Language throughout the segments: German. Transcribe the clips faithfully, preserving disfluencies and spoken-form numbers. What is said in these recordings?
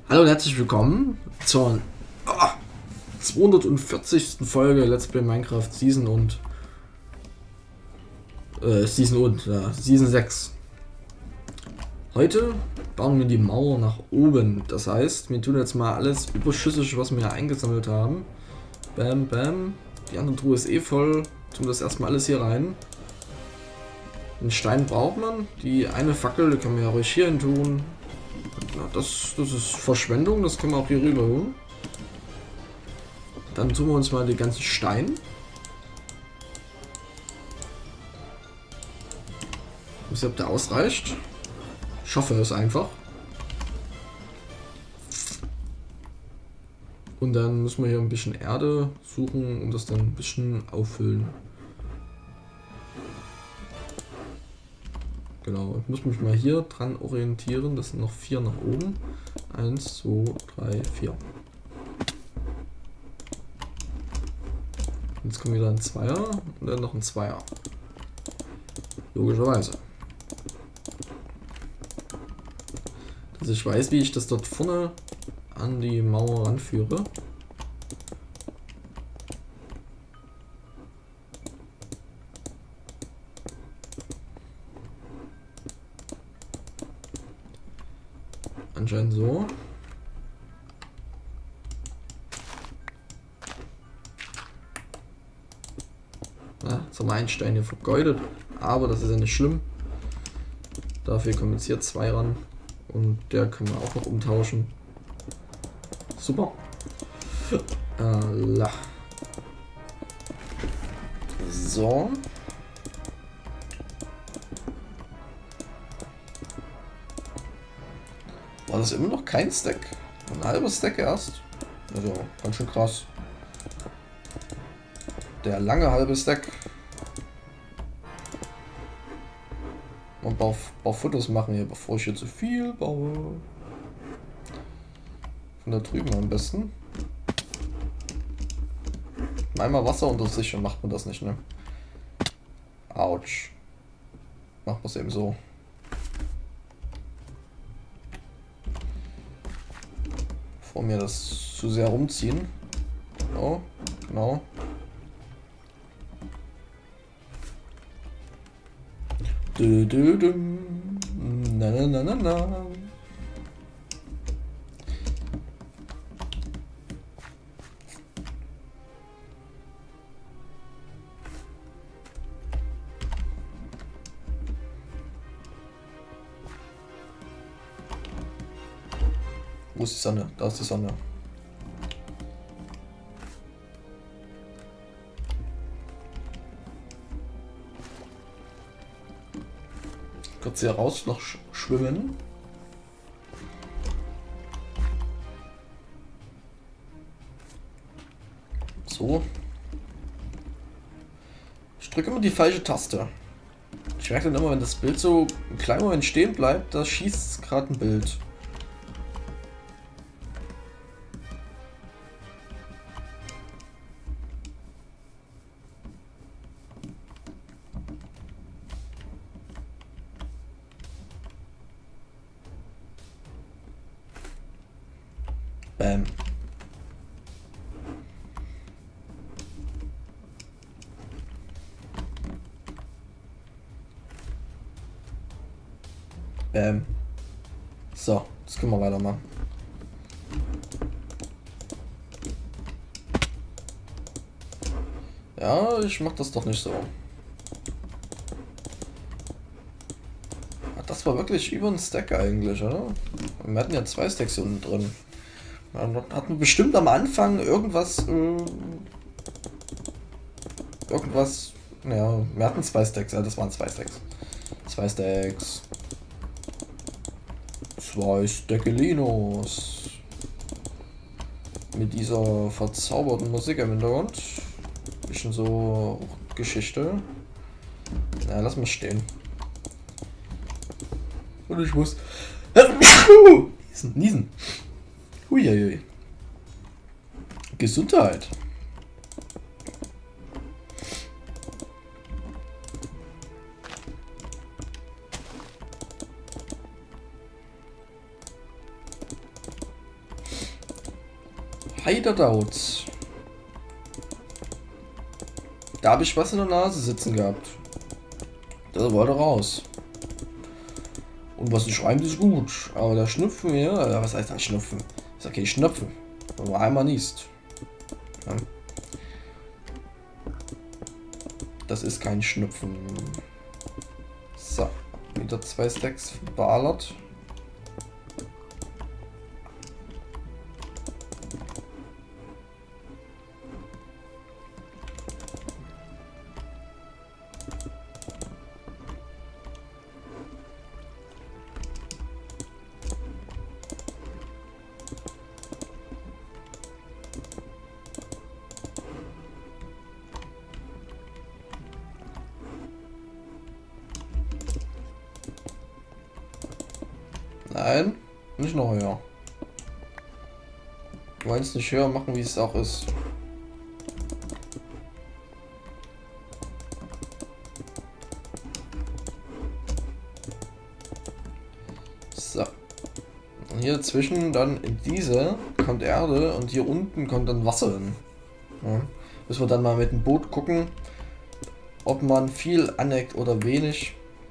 Hallo und herzlich willkommen zur oh, zweihundertvierzigsten Folge Let's Play Minecraft Season und äh, Season und ja, Season sechs. Heute bauen wir die Mauer nach oben. Das heißt, wir tun jetzt mal alles überschüssig, was wir hier eingesammelt haben. Bam, bam. Die andere Truhe ist eh voll. Tun das erstmal alles hier rein. Den Stein braucht man. Die eine Fackel, die können wir ja ruhig hier hin tun. Na, das, das ist Verschwendung, das können wir auch hier rüber holen. Dann tun wir uns mal den ganzen Stein. Ich weiß nicht, ob der ausreicht. Ich hoffe es einfach. Und dann müssen wir hier ein bisschen Erde suchen und das dann ein bisschen auffüllen. Genau, ich muss mich mal hier dran orientieren. Das sind noch vier nach oben. Eins, zwei, drei, vier. Jetzt kommt wieder ein Zweier und dann noch ein Zweier. Logischerweise. Dass ich weiß, wie ich das dort vorne an die Mauer ranführe. Anscheinend so. Ja, jetzt haben wir einen Stein hier vergeudet, aber das ist ja nicht schlimm. Dafür kommen jetzt hier zwei ran und der können wir auch noch umtauschen. Super. Allah. So. War das immer noch kein Stack? Ein halber Stack erst? Also, ganz schön krass. Der lange halbe Stack. Und ein paar, paar Fotos machen hier, bevor ich hier zu viel baue. Von da drüben am besten. Einmal Wasser unter sich und macht man das nicht, ne? Autsch. Macht man es eben so. Vor mir das zu sehr rumziehen. Genau, genau. Du, du, du. Na, na, na, na, na. Wo ist die Sonne? Da ist die Sonne. Kurz hier raus noch sch schwimmen. So. Ich drücke immer die falsche Taste. Ich merke dann immer, wenn das Bild so einen kleinen Moment stehen bleibt, da schießt gerade ein Bild. Bam. Bam. So, jetzt können wir weitermachen. Ja, ich mach das doch nicht so. Das war wirklich über ein Stack eigentlich, oder? Wir hatten ja zwei Stacks unten drin. Dann hatten wir bestimmt am Anfang irgendwas, äh, irgendwas, ja, wir hatten zwei Stacks, ja, das waren zwei Stacks. Zwei Stacks. Zwei Stackelinos. Mit dieser verzauberten Musik im Hintergrund. Bisschen so Geschichte. Na, lass mal stehen. Und ich muss niesen, niesen. Huiuiui. Gesundheit. Heider Daut. Da habe ich was in der Nase sitzen gehabt. Das wollte raus. Und was ich reimt, ist gut. Aber der Schnupfen hier, ja, was heißt das Schnupfen? Ist okay, Schnupfen. Wenn man einmal niest. Ja. Das ist kein Schnupfen. So, wieder zwei Stacks verballert. Nein, nicht noch höher. Du meinst nicht höher machen, wie es auch ist. So. Und hier dazwischen dann in diese kommt Erde und hier unten kommt dann Wasser hin. Ja. Müssen wir dann mal mit dem Boot gucken, ob man viel aneckt oder wenig.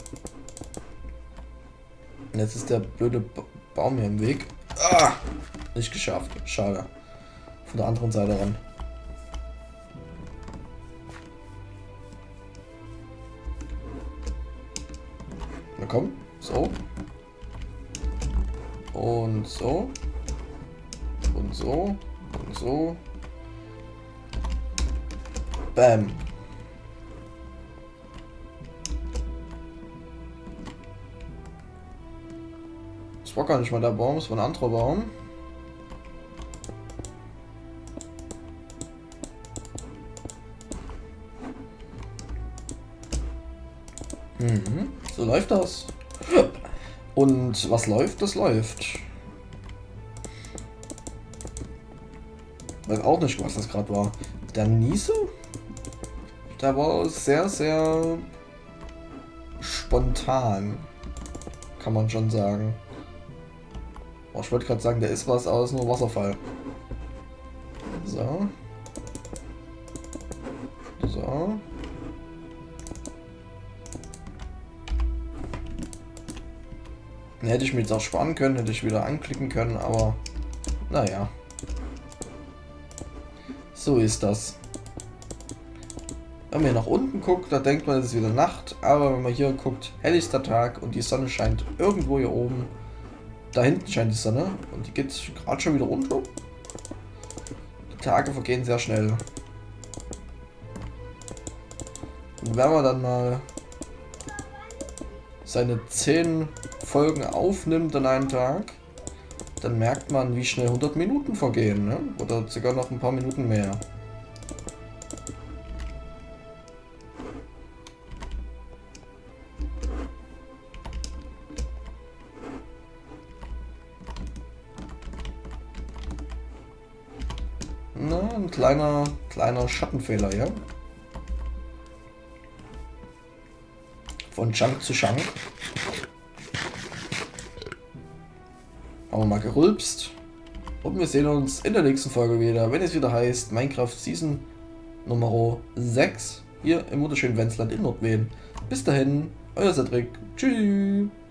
Jetzt ist der blöde ba Baum hier im Weg. Ah, nicht geschafft. Schade. Von der anderen Seite ran. Na komm. So. Und so. Und so. Und so. Bam. Das war gar nicht mal der Baum, es war ein anderer Baum. Mhm, so läuft das. Und was läuft, das läuft. Weiß auch nicht, was das gerade war. Der Niese? Der war sehr, sehr spontan. Kann man schon sagen. Oh, ich wollte gerade sagen, der ist was, aber es ist nur Wasserfall. So. So. Den hätte ich mir jetzt auch sparen können, hätte ich wieder anklicken können, aber naja. So ist das. Wenn man hier nach unten guckt, da denkt man, es ist wieder Nacht, aber wenn man hier guckt, helllichster Tag und die Sonne scheint irgendwo hier oben. Da hinten scheint die Sonne und die geht gerade schon wieder runter. Die Tage vergehen sehr schnell. Und wenn man dann mal seine zehn Folgen aufnimmt an einem Tag, dann merkt man, wie schnell hundert Minuten vergehen, ne? Oder sogar noch ein paar Minuten mehr. Na, ein kleiner, kleiner Schattenfehler, ja? Von Chunk zu Chunk. Haben wir mal gerülpst. Und wir sehen uns in der nächsten Folge wieder, wenn es wieder heißt Minecraft Season Nummer sechs hier im wunderschönen Wenzland in Nordweden. Bis dahin, euer Cedric. Tschüss.